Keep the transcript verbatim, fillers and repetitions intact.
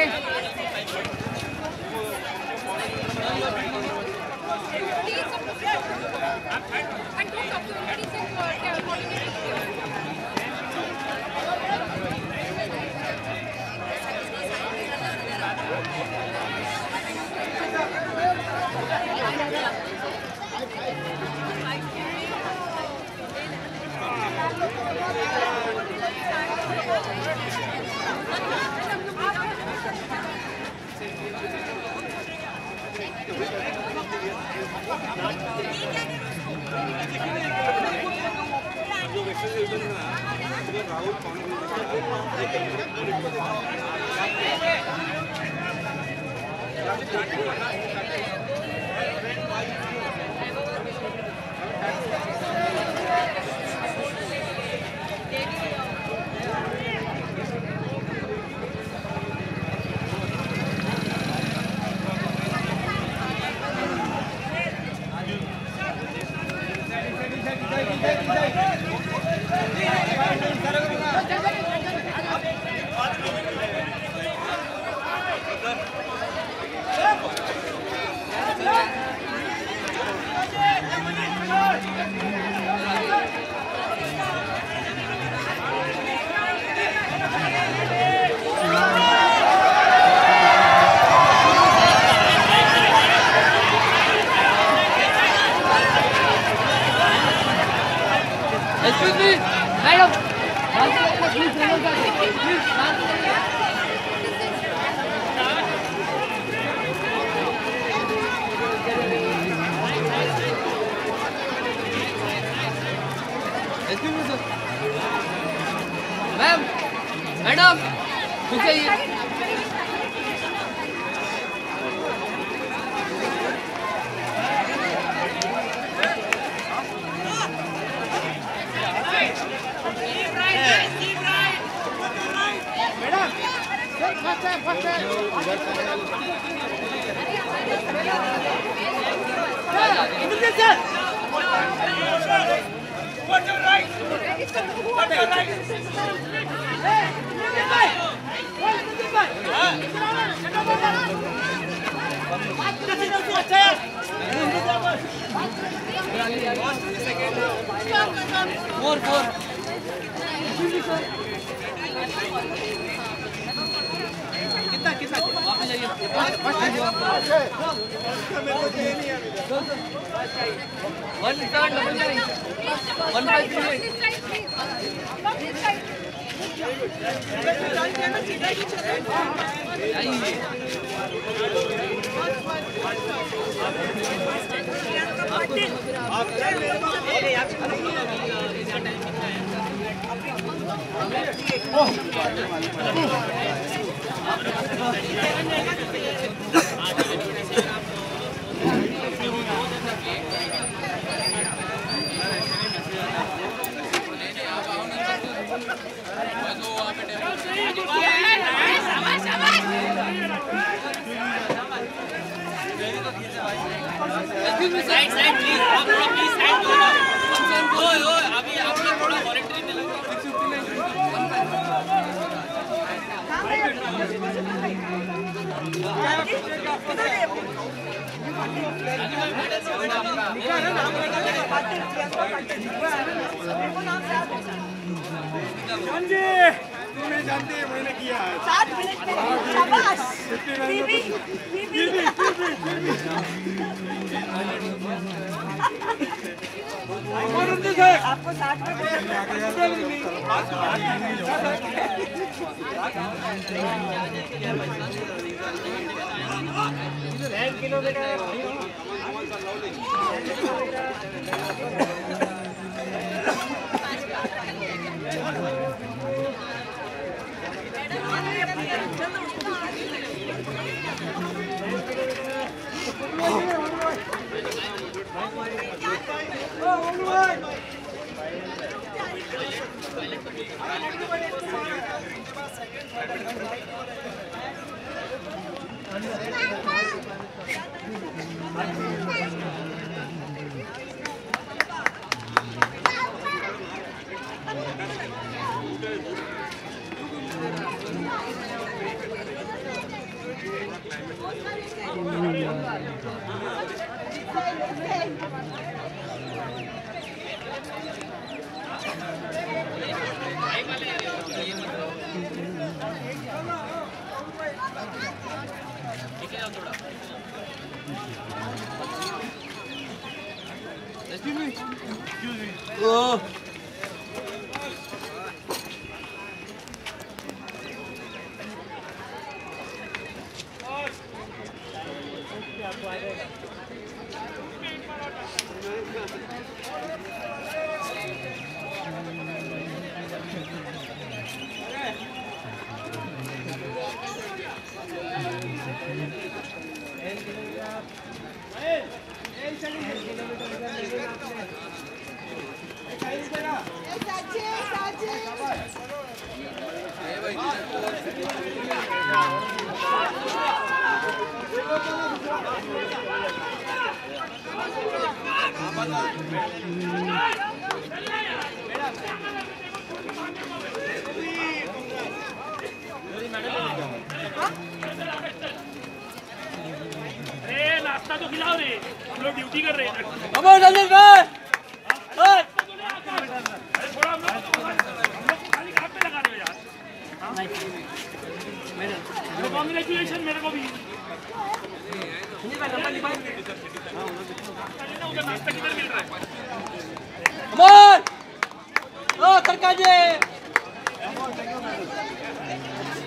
Excuse me, madam. Please, please. Excuse me, sir. Ma'am, madam, पीछे आइए. Four, four. कितना कितना आप जाइए one seven double nine one five three side side please आप थोड़ा प्लीज साइड दो ना ओए ओए अभी आपने थोड़ा वॉलंटरी में लगा तुम्हें जानते हैं मैंने किया है सात मिनट में शाबाश बीबी बीबी आपको साठ में किलोमीटर Oh. नाश्ता तो खिलाओ रे, हम लोग ड्यूटी कर रहे हैं। Come on, Daniel, man! Hey! अरे थोड़ा हम लोग हम लोग खाली हाथ पे लगा रहे हो यार। कॉन्ग्रेचुलेशन मेरे को भी। उधर नाश्ता किधर मिल रहा है? Come on! Oh, Tarkaje!